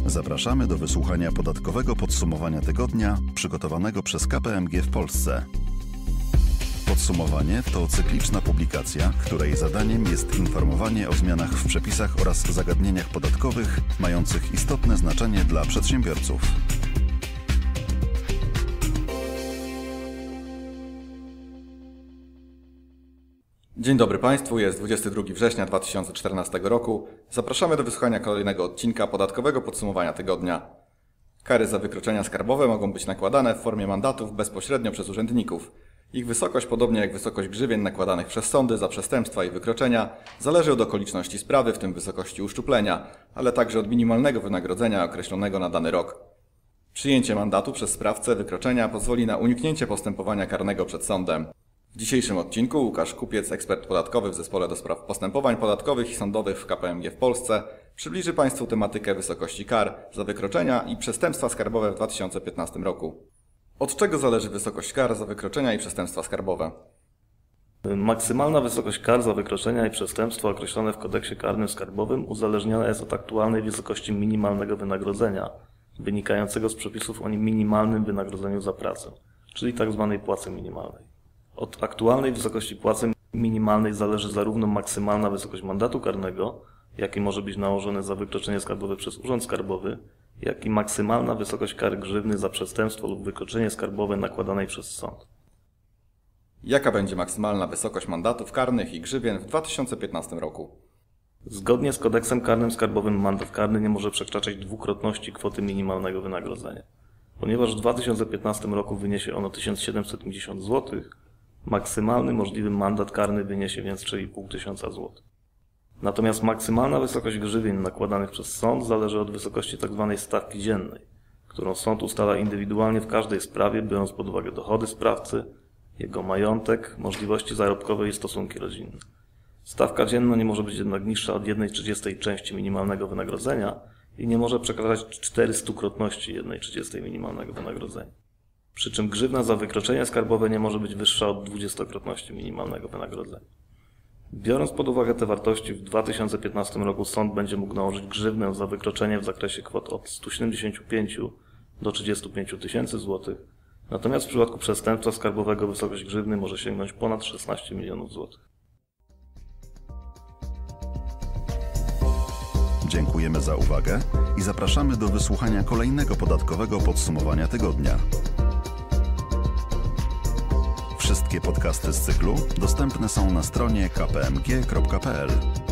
Zapraszamy do wysłuchania podatkowego podsumowania tygodnia przygotowanego przez KPMG w Polsce. Podsumowanie to cykliczna publikacja, której zadaniem jest informowanie o zmianach w przepisach oraz zagadnieniach podatkowych mających istotne znaczenie dla przedsiębiorców. Dzień dobry Państwu, jest 22 września 2014 roku. Zapraszamy do wysłuchania kolejnego odcinka podatkowego podsumowania tygodnia. Kary za wykroczenia skarbowe mogą być nakładane w formie mandatów bezpośrednio przez urzędników. Ich wysokość, podobnie jak wysokość grzywien nakładanych przez sądy za przestępstwa i wykroczenia, zależy od okoliczności sprawy, w tym wysokości uszczuplenia, ale także od minimalnego wynagrodzenia określonego na dany rok. Przyjęcie mandatu przez sprawcę wykroczenia pozwoli na uniknięcie postępowania karnego przed sądem. W dzisiejszym odcinku Łukasz Kupiec, ekspert podatkowy w Zespole do Spraw Postępowań Podatkowych i Sądowych w KPMG w Polsce, przybliży Państwu tematykę wysokości kar za wykroczenia i przestępstwa skarbowe w 2015 roku. Od czego zależy wysokość kar za wykroczenia i przestępstwa skarbowe? Maksymalna wysokość kar za wykroczenia i przestępstwa określone w kodeksie karnym skarbowym uzależniona jest od aktualnej wysokości minimalnego wynagrodzenia, wynikającego z przepisów o minimalnym wynagrodzeniu za pracę, czyli tzw. płacy minimalnej. Od aktualnej wysokości płacy minimalnej zależy zarówno maksymalna wysokość mandatu karnego, jaki może być nałożony za wykroczenie skarbowe przez Urząd Skarbowy, jak i maksymalna wysokość kary grzywny za przestępstwo lub wykroczenie skarbowe nakładanej przez sąd. Jaka będzie maksymalna wysokość mandatów karnych i grzywien w 2015 roku? Zgodnie z kodeksem karnym skarbowym mandat karny nie może przekraczać dwukrotności kwoty minimalnego wynagrodzenia. Ponieważ w 2015 roku wyniesie ono 1750 zł, maksymalny możliwy mandat karny wyniesie więc 3500 zł. Natomiast maksymalna wysokość grzywien nakładanych przez sąd zależy od wysokości tzw. stawki dziennej, którą sąd ustala indywidualnie w każdej sprawie, biorąc pod uwagę dochody sprawcy, jego majątek, możliwości zarobkowe i stosunki rodzinne. Stawka dzienna nie może być jednak niższa od 1/30 części minimalnego wynagrodzenia i nie może przekraczać 400-krotności 1/30 minimalnego wynagrodzenia. Przy czym grzywna za wykroczenie skarbowe nie może być wyższa od 20-krotności minimalnego wynagrodzenia. Biorąc pod uwagę te wartości, w 2015 roku sąd będzie mógł nałożyć grzywnę za wykroczenie w zakresie kwot od 175 do 35 tysięcy złotych, natomiast w przypadku przestępstwa skarbowego wysokość grzywny może sięgnąć ponad 16 milionów złotych. Dziękujemy za uwagę i zapraszamy do wysłuchania kolejnego podatkowego podsumowania tygodnia. Wszystkie podcasty z cyklu dostępne są na stronie kpmg.pl.